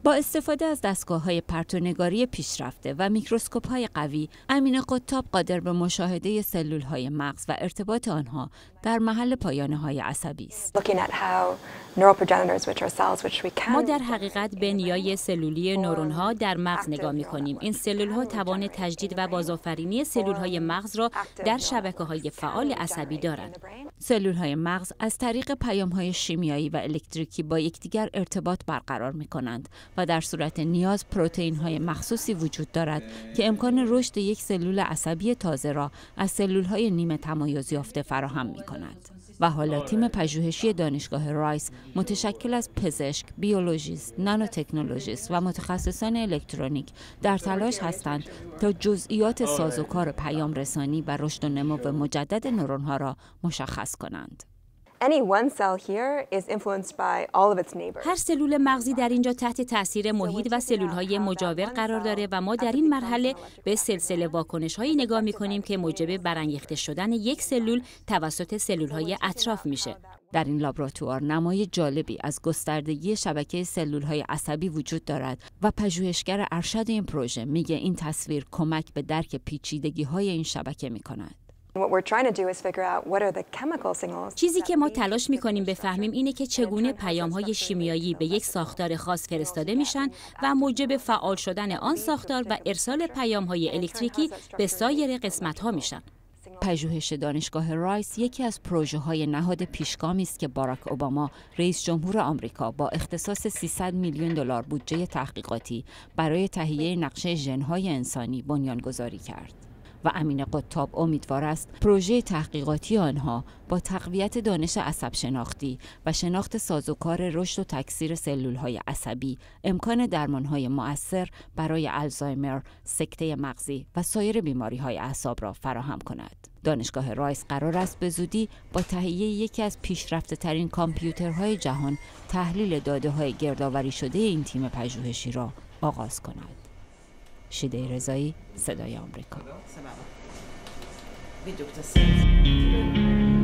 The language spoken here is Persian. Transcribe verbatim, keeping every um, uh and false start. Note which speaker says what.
Speaker 1: با استفاده از دستگاه‌های پرتونگاری پیشرفته و میکروسکوپ‌های قوی، امین قطاب قادر به مشاهده سلول‌های مغز و ارتباط آنها در محل پایانه‌های عصبی است.
Speaker 2: ما در حقیقت به نیای سلولی نورون‌ها در مغز نگاه می‌کنیم. این سلول‌ها توان تجدید و بازآفرینی سلول‌های مغز را در شبکه‌های فعال عصبی دارند.
Speaker 1: سلول‌های مغز از طریق پیام‌های شیمیایی و الکتریکی با یکدیگر ارتباط برقرار می‌کنند و در صورت نیاز پروتئین‌های مخصوصی وجود دارد که امکان رشد یک سلول عصبی تازه را از سلول‌های نیمه تمایز یافته فراهم می‌کند. و حالا تیم پژوهشی دانشگاه رایس متشکل از پزشک، بیولوژیست، نانوتکنولوژیست و متخصصان الکترونیک در تلاش هستند تا جزئیات سازوکار پیام رسانی و رشد و نمو مجدد نورون‌ها را مشخص کنند.
Speaker 2: هر سلول مغزی در اینجا تحت تاثیر محیط و سلول‌های مجاور قرار داره و ما در این مرحله به سلسله واکنش‌هایی نگاه می‌کنیم که موجب برانگیخته شدن یک سلول توسط سلول‌های اطراف میشه.
Speaker 1: در این لابراتوار نمای جالبی از گستردگی شبکه سلول‌های عصبی وجود دارد و پژوهشگر ارشد این پروژه میگه این تصویر کمک به درک پیچیدگی‌های این شبکه می‌کند.
Speaker 2: چیزی که ما تلاش می‌کنیم بفهمیم اینه که چگونه پیام‌های شیمیایی به یک ساختار خاص فرستاده میشن و موجب فعال شدن آن ساختار و ارسال پیام‌های الکتریکی به سایر قسمت‌ها میشن.
Speaker 1: پژوهش دانشگاه رایس یکی از پروژه‌های نهاد پیشگامی است که باراک اوباما رئیس جمهور آمریکا با اختصاص سیصد میلیون دلار بودجه تحقیقاتی برای تهیه نقشه ژن‌های انسانی بنیانگذاری کرد. و امین قطاب امیدوار است پروژه تحقیقاتی آنها با تقویت دانش عصب شناختی و شناخت سازوکار رشد و تکثیر سلول‌های عصبی امکان درمان‌های مؤثر برای الزایمر، سکته مغزی و سایر بیماری‌های اعصاب را فراهم کند. دانشگاه رایس قرار است به زودی با تهیه یکی از پیشرفته‌ترین کامپیوترهای جهان تحلیل داده‌های گردآوری شده این تیم پژوهشی را آغاز کند. شیده رضایی، صدای آمریکا.